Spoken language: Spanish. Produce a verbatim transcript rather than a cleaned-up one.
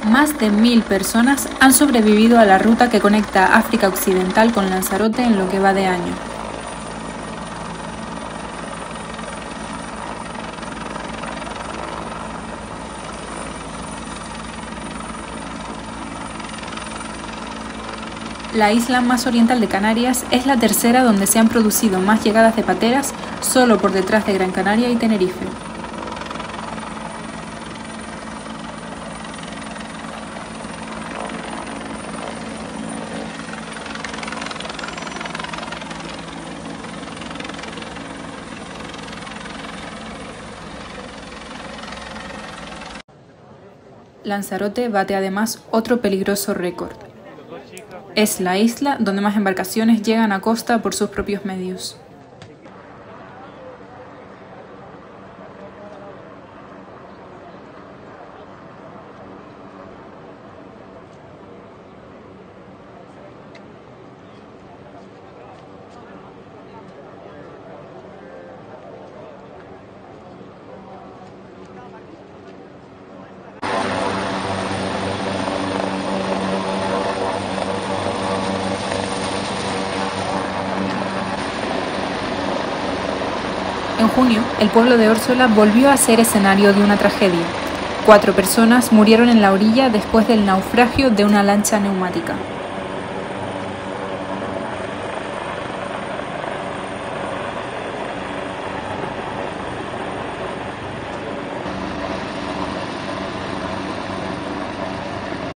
Más de mil personas han sobrevivido a la ruta que conecta África Occidental con Lanzarote en lo que va de año. La isla más oriental de Canarias es la tercera donde se han producido más llegadas de pateras, solo por detrás de Gran Canaria y Tenerife. Lanzarote bate además otro peligroso récord. Es la isla donde más embarcaciones llegan a costa por sus propios medios. En junio, el pueblo de Órsola volvió a ser escenario de una tragedia. Cuatro personas murieron en la orilla después del naufragio de una lancha neumática.